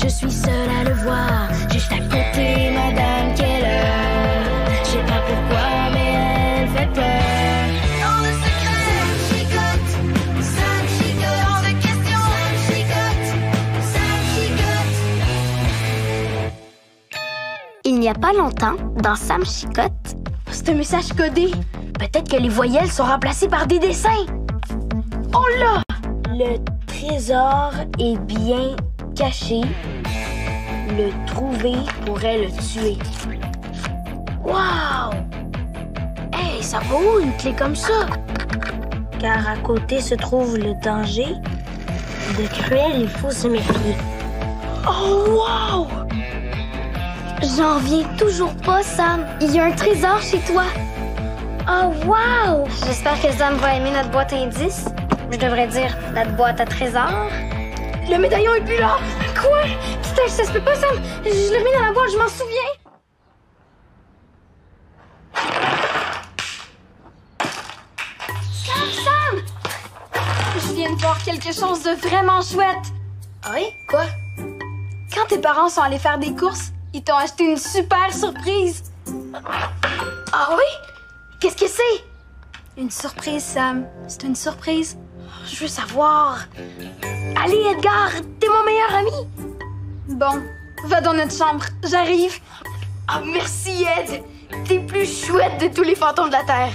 suis seule à le voir. Juste à côté, Madame Keller. Je sais pas pourquoi, mais elle fait peur. Dans le secret, ça me chicote. Hors de question, ça me chicote. Il n'y a pas longtemps, dans Sam Chicotte... C'est un message codé. Peut-être que les voyelles sont remplacées par des dessins. Oh là! Le trésor est bien caché. Le trouver pourrait le tuer. Wow! Hey, ça va où une clé comme ça? Car à côté se trouve le danger. De cruel, il faut se méfier. Oh, wow! J'en viens toujours pas, Sam. Il y a un trésor chez toi. Oh, wow! J'espère que Sam va aimer notre boîte à indices. Je devrais dire notre boîte à trésors. Le médaillon est plus là! Quoi? Putain, ça se peut pas, Sam! Je l'ai remis dans la boîte, je m'en souviens! Sam! Je viens de voir quelque chose de vraiment chouette! Ah oui? Quoi? Quand tes parents sont allés faire des courses, ils t'ont acheté une super surprise! Ah oui? Qu'est-ce que c'est? Une surprise, Sam. C'est une surprise. Je veux savoir. Allez, Edgar, t'es mon meilleur ami. Bon, va dans notre chambre. J'arrive. Ah, merci, Ed. T'es plus chouette de tous les fantômes de la Terre.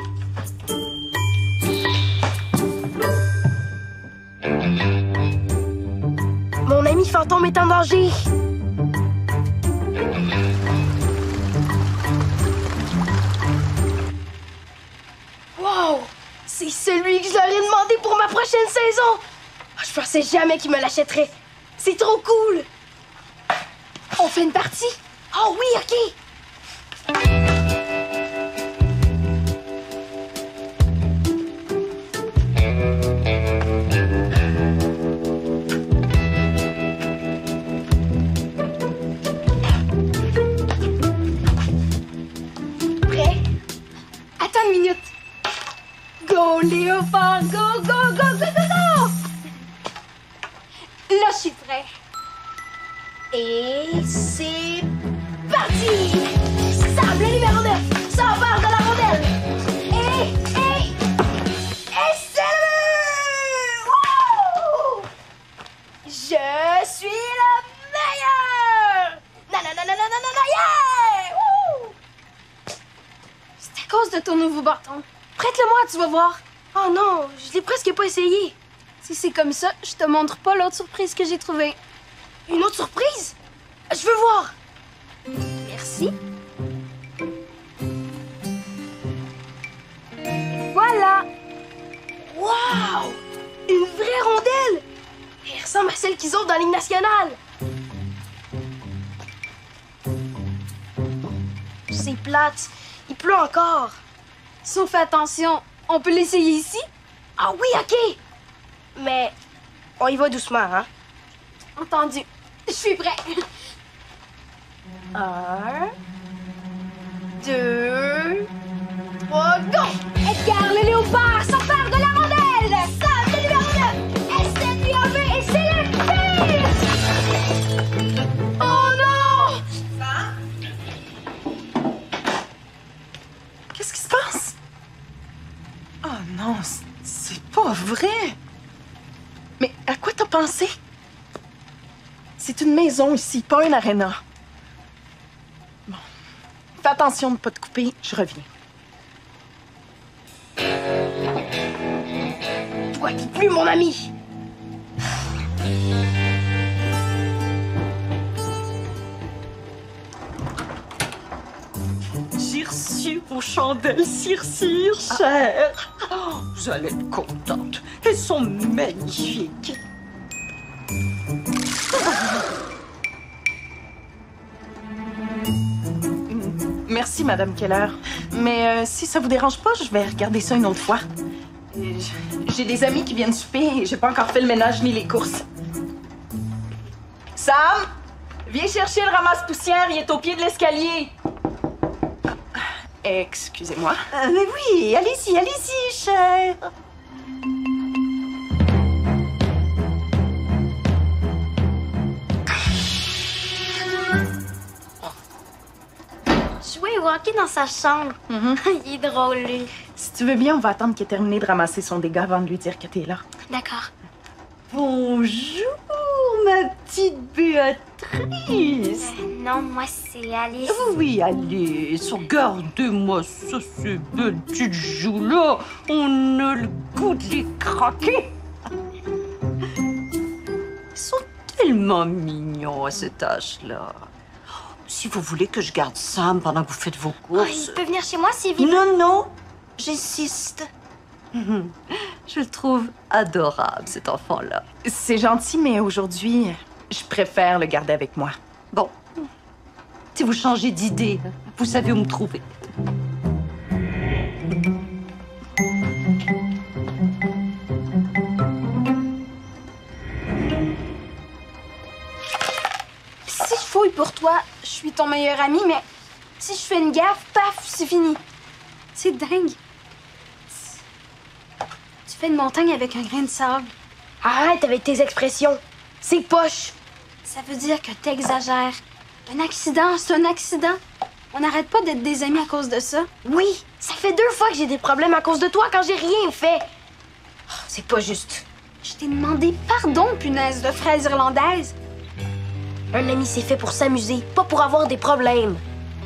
Mon ami fantôme est en danger. Wow! C'est celui que je leur ai demandé pour ma prochaine saison! Je pensais jamais qu'il me l'achèterait. C'est trop cool! On fait une partie? Oh oui, OK! Prêt? Attends une minute. Go, Léopard, go, go, go, go, go, go! Là, je suis prêt. Et c'est parti! Sam, le numéro 9, s'empare de la rondelle! Et c'est le but! Wouh! Je suis le meilleur! Nanananananana, yeah! Wouh! C'est à cause de ton nouveau bâton. Prête-le-moi, tu vas voir. Oh non, je l'ai presque pas essayé. Si c'est comme ça, je te montre pas l'autre surprise que j'ai trouvée. Une autre surprise? Je veux voir! Merci. Voilà! Wow! Une vraie rondelle! Elle ressemble à celle qu'ils ont dans la Ligue nationale. C'est plate. Il pleut encore. Si on fait attention, on peut l'essayer ici? Ah oui, OK! Mais on y va doucement, hein? Entendu. Je suis prêt. 1, 2, 3, go! Edgar, le léopard, s'empare de la rondelle! Sam, le numéro 9! Essaie de lui enlever et c'est le pire! Oh non! Qu'est-ce qui se passe? Oh non, c'est pas vrai! Mais à quoi t'as pensé? C'est une maison ici, pas une aréna. Bon. Fais attention de ne pas te couper, je reviens. Toi qui plus mon ami! J'ai reçu vos chandelles Cire-Cire, chère. Oh, vous allez être contente. Elles sont magnifiques. Merci, Madame Keller. Mais si ça vous dérange pas, je vais regarder ça une autre fois. J'ai des amis qui viennent souper et j'ai pas encore fait le ménage ni les courses. Sam, viens chercher le ramasse-poussière, il est au pied de l'escalier. Excusez-moi. Mais oui, allez-y, chère. au hockey dans sa chambre. Il est drôle, lui. Si tu veux bien, on va attendre qu'il ait terminé de ramasser son dégât avant de lui dire que t'es là. D'accord. Bonjour, ma petite Béatrice. Non, moi, c'est Alice. Oui, Alice, regardez-moi ça, ces belles petites joues-là. On a le goût de les craquer. Ils sont tellement mignons à cet âge-là. Si vous voulez que je garde Sam pendant que vous faites vos Oh, courses... il peut venir chez moi s'il veut. Non, non, j'insiste. Je le trouve adorable, cet enfant-là. C'est gentil, mais aujourd'hui, je préfère le garder avec moi. Bon, si vous changez d'idée, vous savez où me trouver. Si je fouille pour toi, je suis ton meilleur ami, mais si je fais une gaffe, paf, c'est fini. C'est dingue. Tu fais une montagne avec un grain de sable. Arrête avec tes expressions. C'est poche. Ça veut dire que t'exagères. Un accident, c'est un accident. On n'arrête pas d'être des amis à cause de ça. Oui, ça fait 2 fois que j'ai des problèmes à cause de toi quand j'ai rien fait. Oh, c'est pas juste. Je t'ai demandé pardon, punaise de fraise irlandaise. Un ami, c'est fait pour s'amuser, pas pour avoir des problèmes.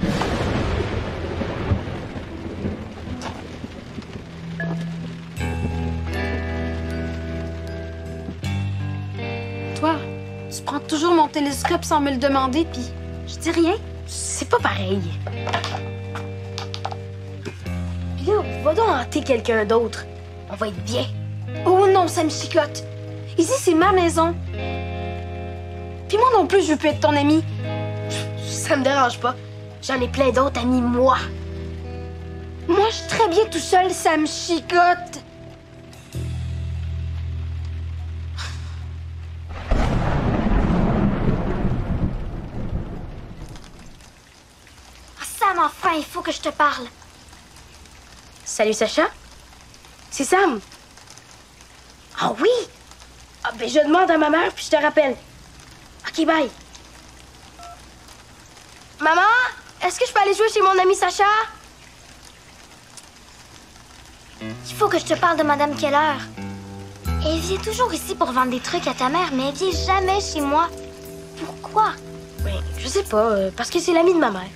Toi, tu prends toujours mon télescope sans me le demander, puis je dis rien. C'est pas pareil. Là, va donc hanter quelqu'un d'autre. On va être bien. Oh non, ça me chicote. Ici, c'est ma maison. Puis moi non plus, je veux plus être ton ami. Ça me dérange pas. J'en ai plein d'autres amis, moi. Moi, je suis très bien tout seul, ça me chicote. Ah, Sam, enfin, il faut que je te parle. Salut, Sacha. C'est Sam. Ah oui? Ah ben, je demande à ma mère, puis je te rappelle. OK, bye. Maman, est-ce que je peux aller jouer chez mon ami Sacha? Il faut que je te parle de Madame Keller. Elle vient toujours ici pour vendre des trucs à ta mère, mais elle vient jamais chez moi. Pourquoi? Ben, je sais pas, parce que c'est l'amie de ma mère.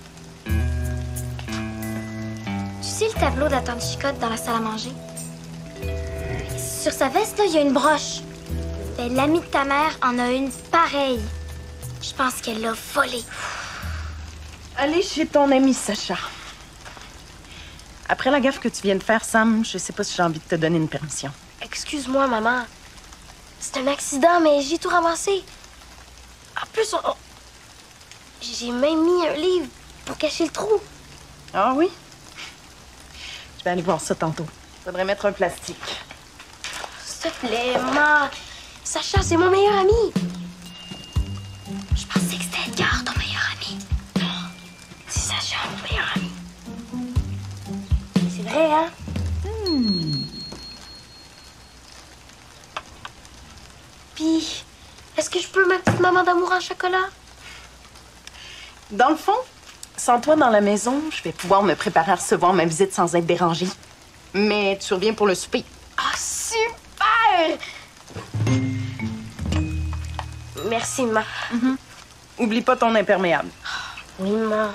Tu sais le tableau de la tante Chicotte dans la salle à manger? Sur sa veste, là, il y a une broche. Ben, l'amie de ta mère en a une pareille. Je pense qu'elle l'a volée. Allez chez ton ami Sacha. Après la gaffe que tu viens de faire, Sam, je sais pas si j'ai envie de te donner une permission. Excuse-moi, maman. C'est un accident, mais j'ai tout ramassé. En plus, j'ai même mis un livre pour cacher le trou. Ah oui? Je vais aller voir ça tantôt. Faudrait mettre un plastique. S'il te plaît, maman. Sacha, c'est mon meilleur ami. Je pensais que c'était Edgar, ton meilleur ami. Non, c'est Sacha, mon meilleur ami. C'est vrai, hein? Puis, est-ce que je peux ma petite maman d'amour en chocolat? Dans le fond, sans toi dans la maison, je vais pouvoir me préparer à recevoir ma visite sans être dérangée. Mais tu reviens pour le souper. Ah, super! Merci, maman. Oublie pas ton imperméable. Oui, maman.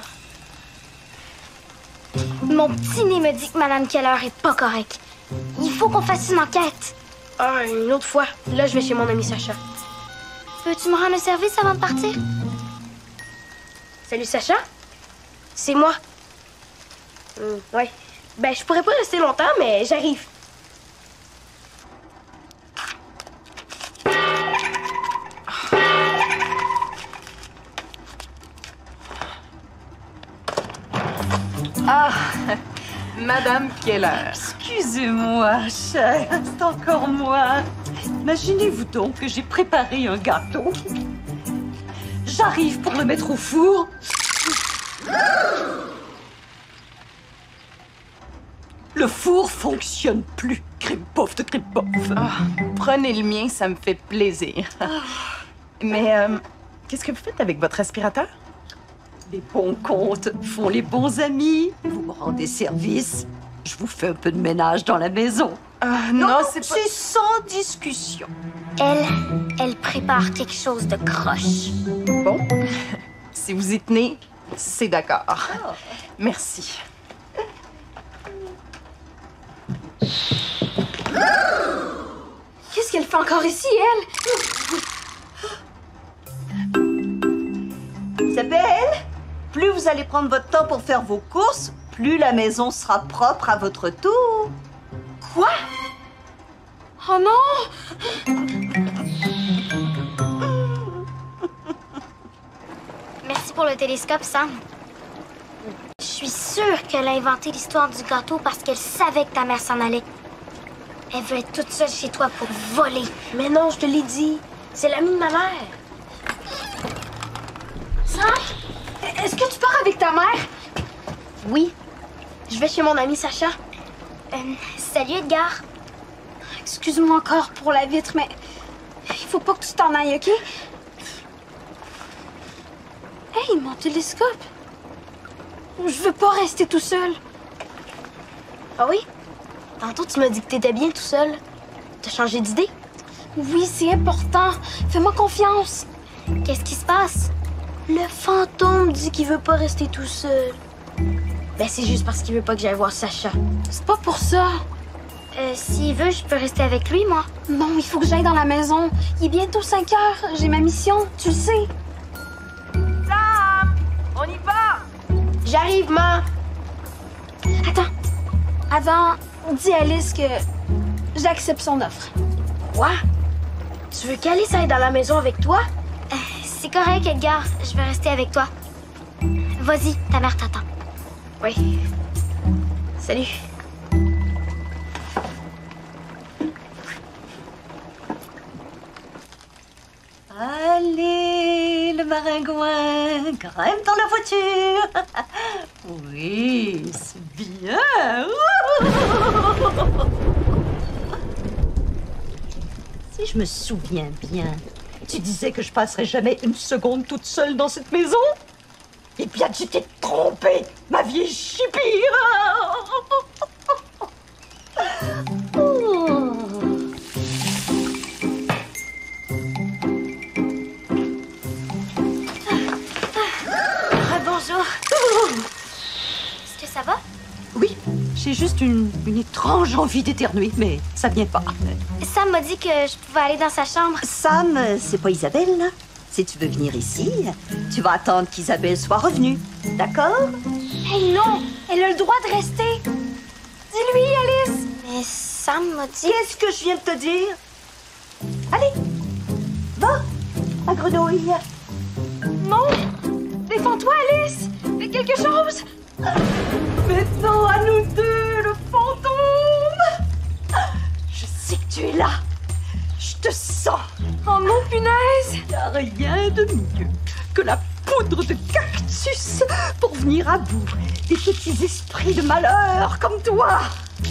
Mon petit nez me dit que Madame Keller est pas correcte. Il faut qu'on fasse une enquête. Ah, une autre fois. Là, je vais chez mon ami Sacha. Peux-tu me rendre un service avant de partir? Salut, Sacha. C'est moi. Ouais. Ben, je pourrais pas rester longtemps, mais j'arrive. Ah, Madame Keller. Excusez-moi, chère, c'est encore moi. Imaginez-vous donc que j'ai préparé un gâteau. J'arrive pour le mettre au four. Le four fonctionne plus. Crème pof de crème pof. Ah, prenez le mien, ça me fait plaisir. Mais qu'est-ce que vous faites avec votre aspirateur? Les bons comptes font les bons amis. Vous me rendez service. Je vous fais un peu de ménage dans la maison. Non, c'est pas... C'est sans discussion. Elle prépare quelque chose de croche. Bon, si vous y tenez, c'est d'accord. Merci. Qu'est-ce qu'elle fait encore ici, elle? Isabelle, plus vous allez prendre votre temps pour faire vos courses, plus la maison sera propre à votre tour. Quoi? Oh non! Merci pour le télescope, Sam. Je suis sûre qu'elle a inventé l'histoire du gâteau parce qu'elle savait que ta mère s'en allait. Elle veut être toute seule chez toi pour voler. Mais non, je te l'ai dit. C'est l'ami de ma mère. Sam, est-ce que tu pars avec ta mère? Oui. Je vais chez mon ami Sacha. Salut, Edgar. Excuse-moi encore pour la vitre, mais il faut pas que tu t'en ailles, OK? Hey, mon télescope. Je veux pas rester tout seul. Ah oui? Tantôt, tu m'as dit que t'étais bien tout seul. T'as changé d'idée? Oui, c'est important. Fais-moi confiance. Qu'est-ce qui se passe? Le fantôme dit qu'il veut pas rester tout seul. Ben, c'est juste parce qu'il veut pas que j'aille voir Sacha. C'est pas pour ça. S'il veut, je peux rester avec lui, moi. Non, il faut que j'aille dans la maison. Il est bientôt 5 heures. J'ai ma mission, tu le sais. Sam, on y va. J'arrive, ma. Attends. Avant, dis à Alice que j'accepte son offre. Quoi? Tu veux qu'Alice aille dans la maison avec toi? C'est correct, Edgar. Je vais rester avec toi. Vas-y, ta mère t'attend. Oui. Salut. Allez, le maringouin, grimpe dans la voiture. Oui, c'est bien. Si je me souviens bien, tu disais que je passerais jamais une seconde toute seule dans cette maison? Eh bien, tu t'es trompée, ma vieille chipire. Bonjour. Est-ce que ça va? Oui, j'ai juste une étrange envie d'éternuer, mais ça vient pas. Sam m'a dit que je pouvais aller dans sa chambre. Sam, c'est pas Isabelle, là. Si tu veux venir ici, tu vas attendre qu'Isabelle soit revenue. D'accord? Hey, non! Elle a le droit de rester. Dis-lui, Alice. Mais Sam m'a dit... Qu'est-ce que je viens de te dire? Allez, va, à grenouille. Non! Défends-toi, Alice! Fais quelque chose! Maintenant, à nous deux, le fantôme! Je sais que tu es là. Je te sens. Oh non, punaise! Il n'y a rien de mieux que la poudre de cactus pour venir à bout des petits esprits de malheur comme toi.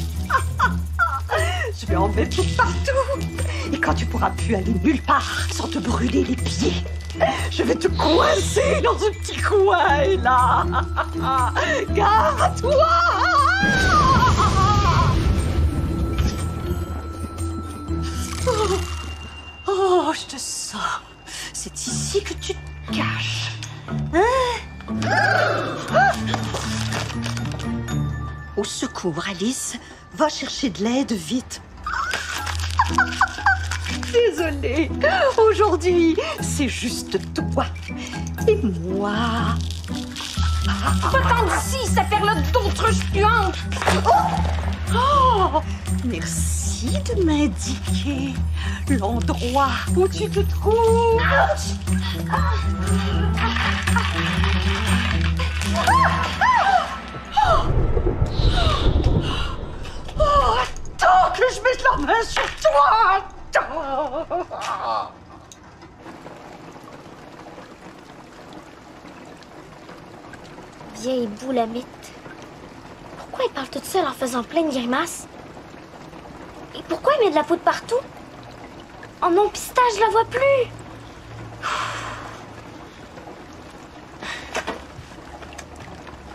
Je vais en mettre partout. Et quand tu pourras plus aller nulle part sans te brûler les pieds, je vais te coincer dans un petit coin, et là. Garde-toi! Oh, je te sens. C'est ici que tu te caches. Au secours, Alice. Va chercher de l'aide vite. Désolée. Aujourd'hui, c'est juste toi et moi. Va-t'en d'ici, saperlotte d'autruche puante! Oh, merci de m'indiquer l'endroit où tu te trouves. Oh, attends que je mette la main sur toi. Attends. Vieille boulamite. Pourquoi elle parle toute seule en faisant plein de grimaces? Et pourquoi elle met de la poudre partout? Oh non, Pistache, je la vois plus!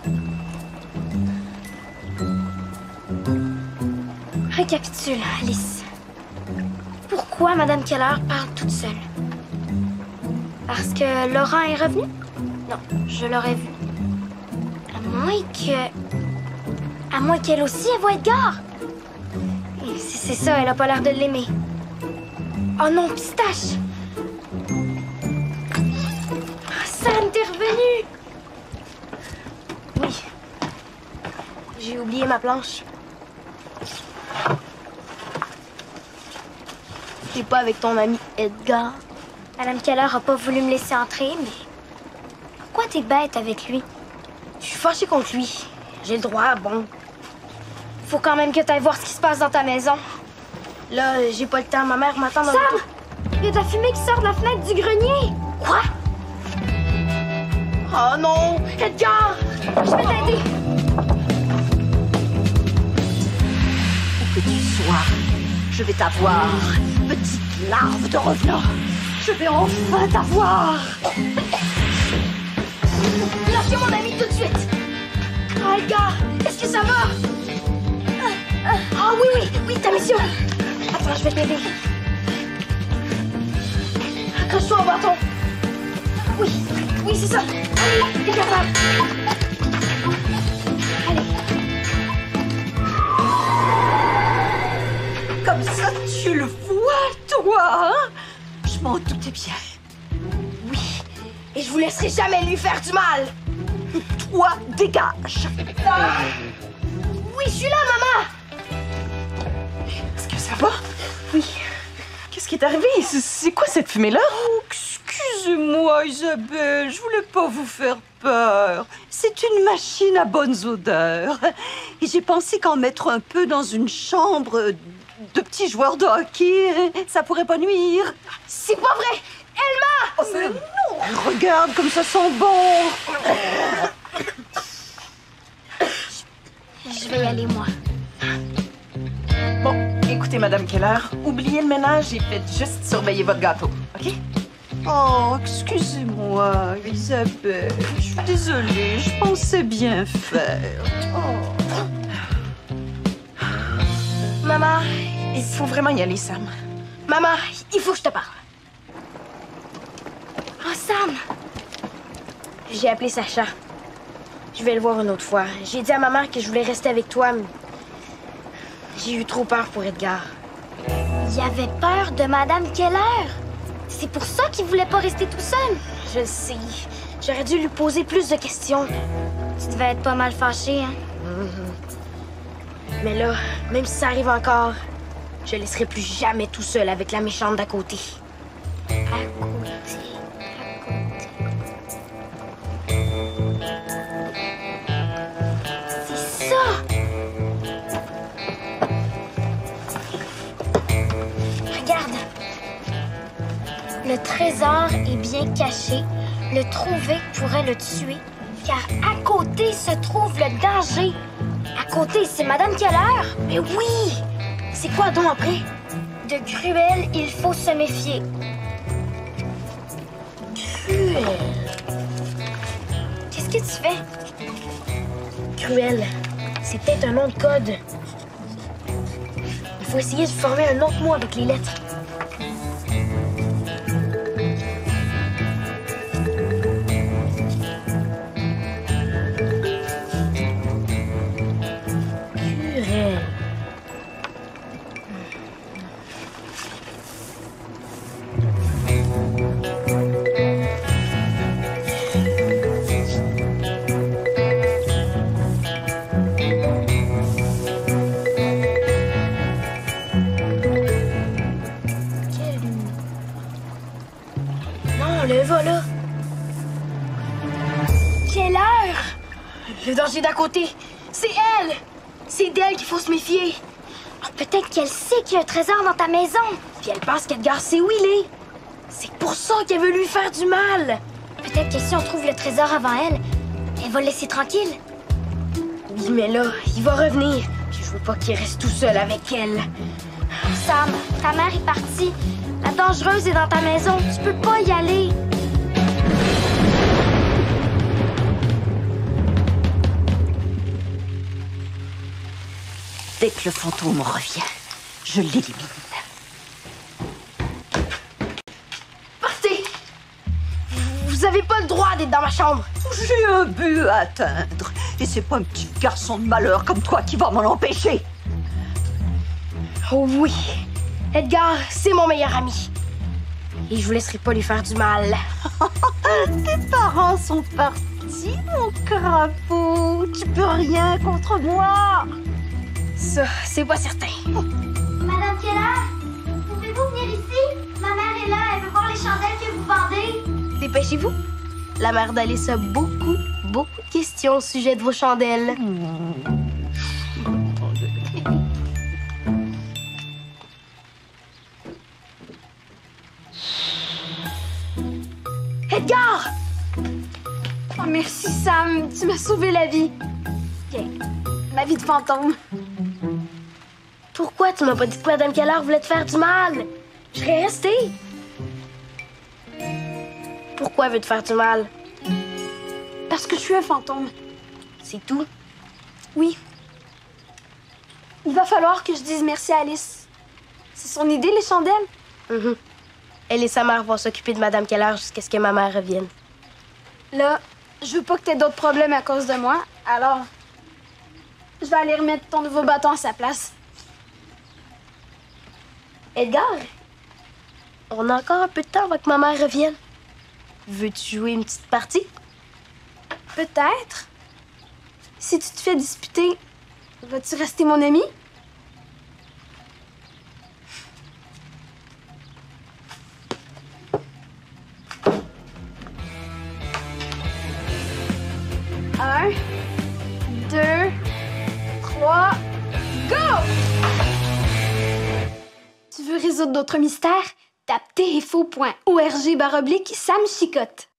Récapitule, Alice. Pourquoi Madame Keller parle toute seule? Parce que Laurent est revenu? Non, je l'aurais vu. À moins qu'elle aussi, elle voit Edgar. Et si c'est ça, elle a pas l'air de l'aimer. Oh non, Pistache! Sam, t'es revenu! Oui. J'ai oublié ma planche. T'es pas avec ton ami Edgar? Madame Keller a pas voulu me laisser entrer, mais... Pourquoi t'es bête avec lui? Je suis fâchée contre lui. J'ai le droit, bon. Faut quand même que t'ailles voir ce qui se passe dans ta maison. Là, j'ai pas le temps. Ma mère m'attend dans le... Sam! Il y a de la fumée qui sort de la fenêtre du grenier! Quoi? Oh non! Edgar! Je vais t'aider! Où que tu sois, je vais t'avoir, petite larve de revenant. Je vais enfin t'avoir. Lâchez mon ami tout de suite! Oh, Edgar! Est-ce que ça va? Ah oui, ta mission! Attends, je vais t'aider. Accroche-toi au bâton. Oui, c'est ça. Allez, t'es capable. Allez. Comme ça, tu le vois, toi, hein? Je m'en doutais bien. Oui, et je vous laisserai jamais lui faire du mal. Toi, dégage. Ah. Oui, je suis là, maman. Est-ce que ça va? Oui. Qu'est-ce qui est arrivé? C'est quoi cette fumée-là? Oh, excusez-moi, Isabelle, je voulais pas vous faire peur. C'est une machine à bonnes odeurs. Et j'ai pensé qu'en mettre un peu dans une chambre de petits joueurs de hockey, ça pourrait pas nuire. C'est pas vrai! Elma! Oh, mais non! Regarde comme ça sent bon! Je vais y aller, moi. Bon, écoutez, Madame Keller, oubliez le ménage et faites juste surveiller votre gâteau, OK? Oh, excusez-moi, Isabelle. Je suis désolée, je pensais bien faire. Oh. Maman, Il faut vraiment y aller, Sam. maman, il faut que je te parle. Oh, Sam! J'ai appelé Sacha. Je vais le voir une autre fois. J'ai dit à ma mère que je voulais rester avec toi, mais... J'ai eu trop peur pour Edgar. Il avait peur de Madame Keller. C'est pour ça qu'il voulait pas rester tout seul. Je le sais. J'aurais dû lui poser plus de questions. Tu devais être pas mal fâché, hein? Mais là, même si ça arrive encore, je laisserai plus jamais tout seul avec la méchante d'à côté. À côté. C'est ça! Regarde. Le trésor est bien caché. Le trouver pourrait le tuer, car à côté se trouve le danger. À côté, c'est Madame Keller. Mais oui! C'est quoi donc après? De Cruel, il faut se méfier. Cruel. Qu'est-ce que tu fais? Cruel, c'est peut-être un nom de code. Il faut essayer de former un autre mot avec les lettres. Cruel. Non, le voilà. Quelle heure? Le danger d'à côté, c'est elle! C'est d'elle qu'il faut se méfier. Oh, peut-être qu'elle sait qu'il y a un trésor dans ta maison. Puis elle pense qu'Edgar sait où il est. C'est pour ça qu'elle veut lui faire du mal. Peut-être que si on trouve le trésor avant elle, elle va le laisser tranquille. Oui, mais là, il va revenir. Puis je veux pas qu'il reste tout seul avec elle. Sam, ta mère est partie. La dangereuse est dans ta maison. Tu peux pas y aller. Dès que le fantôme revient, je l'élimine. Partez! Vous avez pas le droit d'être dans ma chambre. J'ai un but à atteindre. Et c'est pas un petit garçon de malheur comme toi qui va m'en empêcher. Oh oui, Edgar, c'est mon meilleur ami. Et je vous laisserai pas lui faire du mal. Tes parents sont partis, mon crapaud. Tu peux rien contre moi. Ça, c'est pas certain. Madame Keller, pouvez-vous venir ici? Ma mère est là, elle veut voir les chandelles que vous vendez. Dépêchez-vous. La mère d'Alice a beaucoup de questions au sujet de vos chandelles. Edgar! Oh, merci, Sam. Tu m'as sauvé la vie. Tiens, ma vie de fantôme. Pourquoi tu m'as pas dit que Madame Keller voulait te faire du mal? Je serais restée. Pourquoi elle veut te faire du mal? Parce que je suis un fantôme. C'est tout? Oui. Il va falloir que je dise merci à Alice. C'est son idée, les chandelles? Mhm. Elle et sa mère vont s'occuper de Madame Keller jusqu'à ce que ma mère revienne. Là, je veux pas que t'aies d'autres problèmes à cause de moi, alors je vais aller remettre ton nouveau bâton à sa place. Edgar, on a encore un peu de temps avant que ma mère revienne. Veux-tu jouer une petite partie? Peut-être. Si tu te fais disputer, vas-tu rester mon ami? Un, 2, 3, go! Tu veux résoudre d'autres mystères? Tape tfo.org/Sam Chicotte.